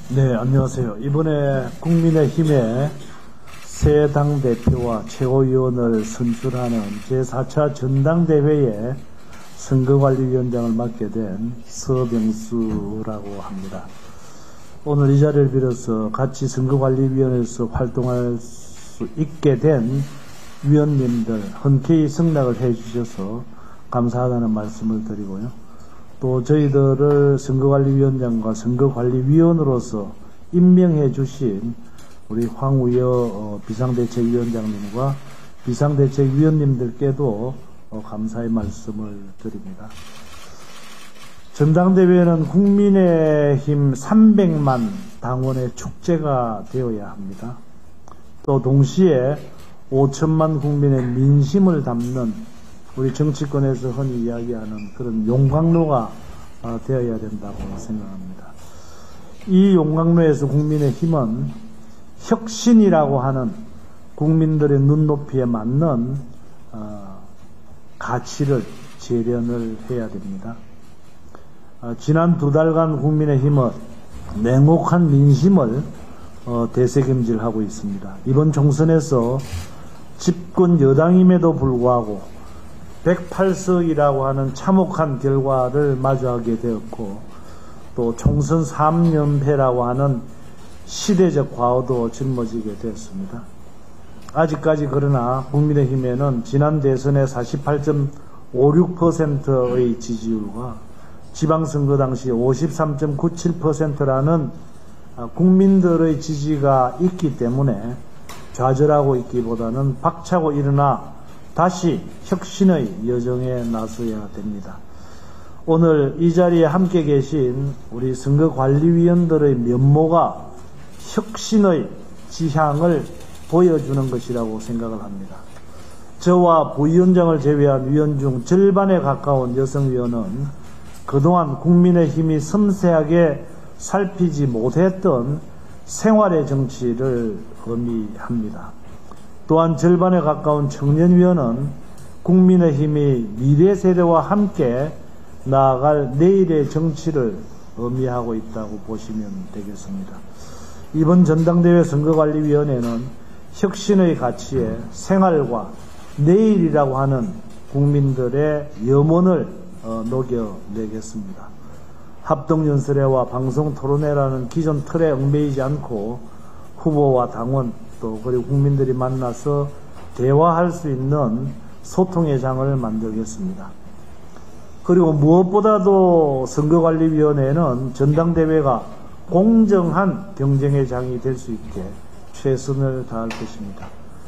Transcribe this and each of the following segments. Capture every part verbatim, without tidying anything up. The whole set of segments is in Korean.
네, 안녕하세요. 이번에 국민의힘의 새 당대표와 최고위원을 선출하는 제사 차 전당대회의 선거관리위원장을 맡게 된 서병수라고 합니다. 오늘 이 자리를 빌어서 같이 선거관리위원회에서 활동할 수 있게 된 위원님들 흔쾌히 승낙을 해 주셔서 감사하다는 말씀을 드리고요. 또 저희들을 선거관리위원장과 선거관리위원으로서 임명해 주신 우리 황우여 비상대책위원장님과 비상대책위원님들께도 감사의 말씀을 드립니다. 전당대회는 국민의힘 삼백만 당원의 축제가 되어야 합니다. 또 동시에 오천만 국민의 민심을 담는 우리 정치권에서 흔히 이야기하는 그런 용광로가 되어야 된다고 생각합니다. 이 용광로에서 국민의힘은 혁신이라고 하는 국민들의 눈높이에 맞는 가치를 재련을 해야 됩니다. 지난 두 달간 국민의힘은 냉혹한 민심을 대책임질하고 있습니다. 이번 총선에서 집권 여당임에도 불구하고 백팔 석이라고 하는 참혹한 결과를 마주하게 되었고, 또 총선 삼 연패라고 하는 시대적 과오도 짊어지게 되었습니다. 아직까지 그러나 국민의힘에는 지난 대선의 사십팔 점 오육 퍼센트의 지지율과 지방선거 당시 오십삼 점 구칠 퍼센트라는 국민들의 지지가 있기 때문에 좌절하고 있기보다는 박차고 일어나 다시 혁신의 여정에 나서야 됩니다. 오늘 이 자리에 함께 계신 우리 선거관리위원들의 면모가 혁신의 지향을 보여주는 것이라고 생각을 합니다. 저와 부위원장을 제외한 위원 중 절반에 가까운 여성위원은 그동안 국민의힘이 섬세하게 살피지 못했던 생활의 정치를 의미합니다. 또한 절반에 가까운 청년위원은 국민의힘이 미래 세대와 함께 나아갈 내일의 정치를 의미하고 있다고 보시면 되겠습니다. 이번 전당대회 선거관리위원회는 혁신의 가치에 생활과 내일이라고 하는 국민들의 염원을 어, 녹여내겠습니다. 합동연설회와 방송토론회라는 기존 틀에 얽매이지 않고 후보와 당원 또 그리고 국민들이 만나서 대화할 수 있는 소통의 장을 만들겠습니다. 그리고 무엇보다도 선거관리위원회는 전당대회가 공정한 경쟁의 장이 될 수 있게 최선을 다할 것입니다.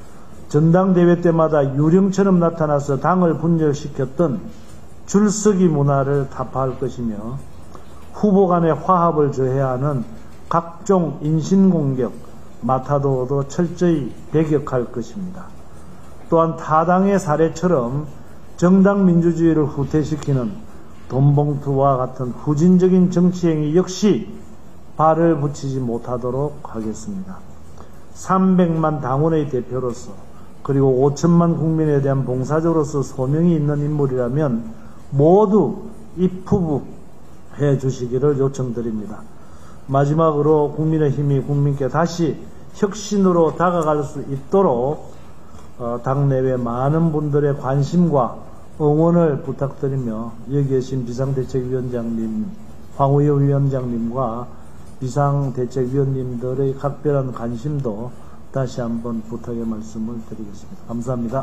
전당대회 때마다 유령처럼 나타나서 당을 분열시켰던 줄서기 문화를 타파할 것이며 후보 간의 화합을 저해야 하는 각종 인신공격, 마타도어도 철저히 배격할 것입니다. 또한 타당의 사례처럼 정당 민주주의를 후퇴시키는 돈봉투와 같은 후진적인 정치행위 역시 발을 붙이지 못하도록 하겠습니다. 삼백만 당원의 대표로서 그리고 오천만 국민에 대한 봉사자로서 소명이 있는 인물이라면 모두 입후부해 주시기를 요청드립니다. 마지막으로 국민의힘이 국민께 다시 혁신으로 다가갈 수 있도록 어, 당내외 많은 분들의 관심과 응원을 부탁드리며 여기 계신 비상대책위원장님, 황우여 위원장님과 비상대책위원님들의 각별한 관심도 다시 한번 부탁의 말씀을 드리겠습니다. 감사합니다.